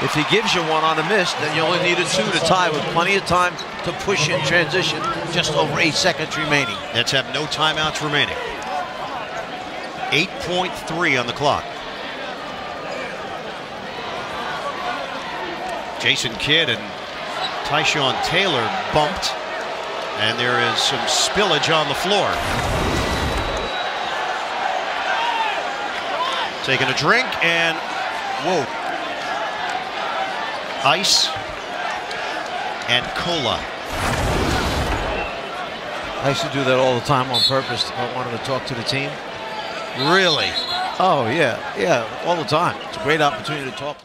If he gives you one on a miss, then you only needed 2 to tie with plenty of time to push in transition. Just over 8 seconds remaining. Nets have no timeouts remaining. 8.3 on the clock. Jason Kidd and Tyshawn Taylor bumped, and there is some spillage on the floor. Taking a drink, and whoa. Ice and cola. I used to do that all the time on purpose if I wanted to talk to the team. Really? Oh, yeah, all the time. It's a great opportunity to talk.